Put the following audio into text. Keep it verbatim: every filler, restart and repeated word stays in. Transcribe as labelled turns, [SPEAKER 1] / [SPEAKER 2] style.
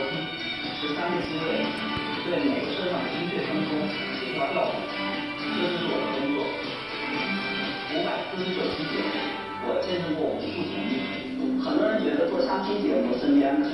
[SPEAKER 1] 梯，十三个机位，对每个车上精确分工，协调调度，这就是我的工作。五百四十九期节目，我见证过无数甜蜜。很多人觉得做相亲节目身边